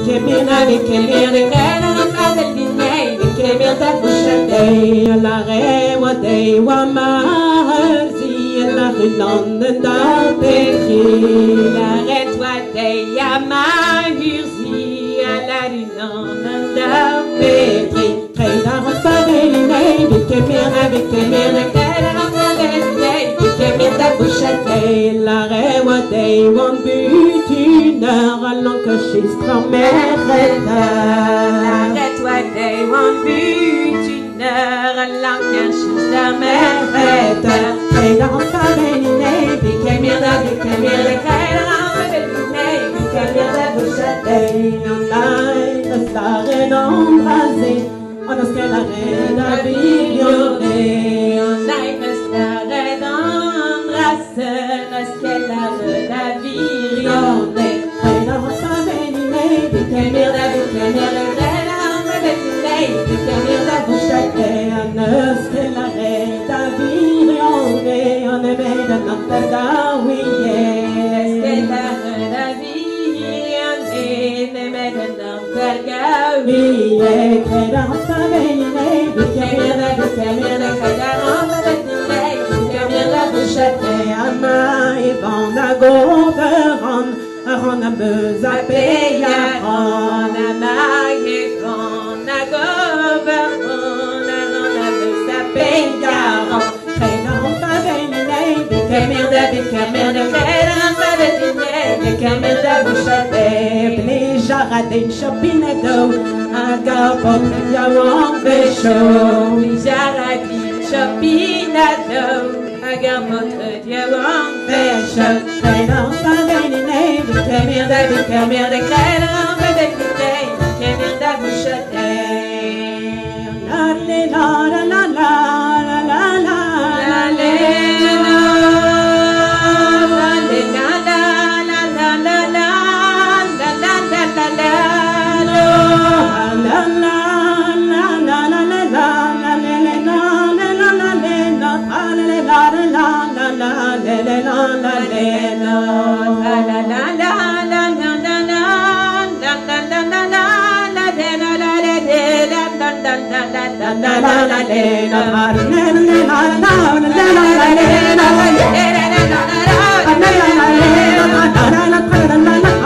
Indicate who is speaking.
Speaker 1: Bikemina, bikemina, bikemina, bikemina, bikemina, la rewa de wa marzi, la rilande da petri, la retwa de ya marzi, la rilande da petri. Kaida rafaveline, bikemina, bikemina, kaida rafaveline, bikemina bouchate, la rewa de wa butineur, l'encochistre mereta. Arrête-toi des one butineur, l'encochistre mereta. Kaida rafaveline, bikemina, bikemina, kaida rafaveline, bikemina bouchate, la reine embrasée. On a ce qu'elle arrête à violonner. On a ce qu'elle arrête d'embrasser. On a ce qu'elle arrête à violonner. Elle a sa véninée, des caméras, des bouchette. On a ce qu'elle arrête à violonner. On est made de notre gaouillé. Est-ce qu'elle arrête à violonner? On est made de notre gaouillé. On a besoin de payer, on a maillé, on a gouvernement, on a besoin de payer. On a véniné, des caméras, des caméras, bouchette, les jardins, chopines d'eau, un garbot, yaouan, béchot, les jardins, chopines d'eau. Agamot, yaouan, béchot, on a véniné, des caméras, des caméras, des caméras, bouchette. La la la la la la la la. La